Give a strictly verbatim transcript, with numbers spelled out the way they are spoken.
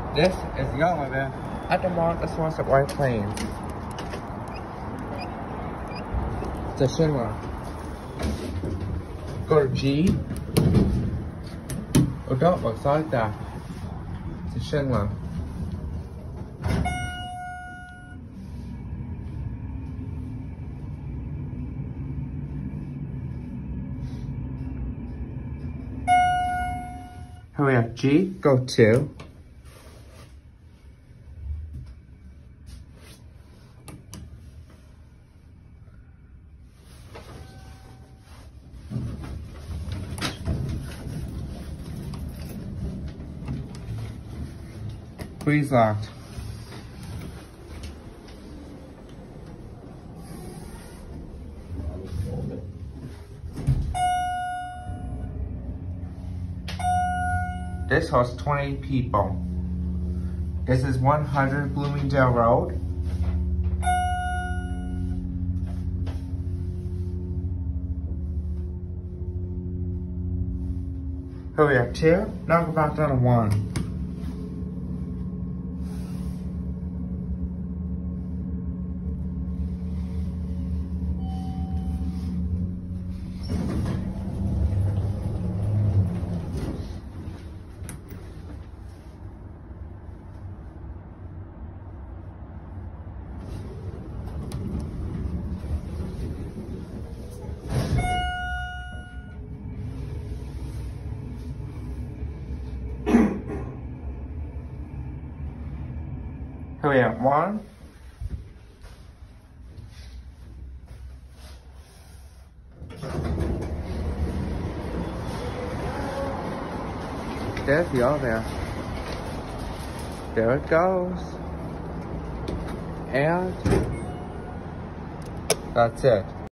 This is the elevator at the Mount of White Plains. It's a Schindler. Go to G. Oh, don't look like that. It's a Schindler. Here we have G. Go to. Please locked. This hosts twenty people. This is one hundred Bloomingdale Road. Here we have two. Now go back down to one. Here we have one. There's the elevator. There it goes. And that's it.